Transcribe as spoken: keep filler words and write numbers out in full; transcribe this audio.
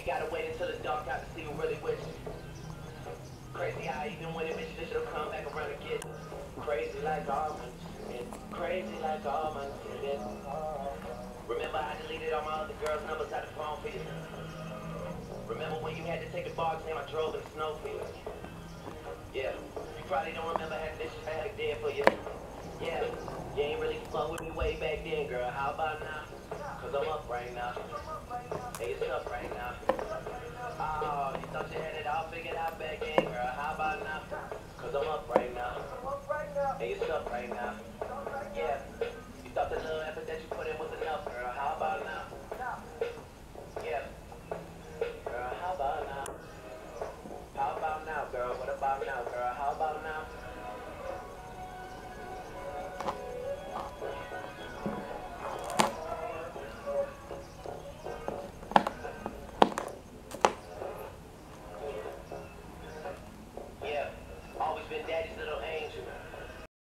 you gotta wait until it's dark out to see who really with you. Crazy how even when it bitch, this shit'll come back around again. Crazy like almonds, and crazy like almonds. Yeah. Remember I deleted all my other girls' numbers out the phone for you. Remember when you had to take the bar exam I drove in the snow for you. Yeah, you probably don't remember having this shit I had there for you. Yeah, you ain't really fuck with me way back then, girl. How about now? Cause I'm up right now. Hey, it's up right now.